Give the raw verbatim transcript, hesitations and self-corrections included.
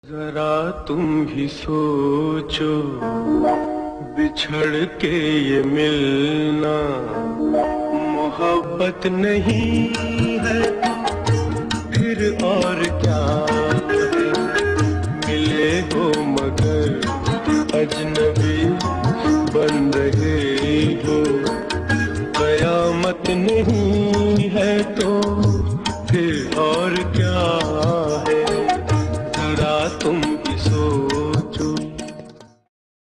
जरा तुम भी सोचो, बिछड़ के ये मिलना मोहब्बत नहीं है फिर और क्या है। मिले हो मगर अजनबी बन रहे हो, कयामत नहीं है तो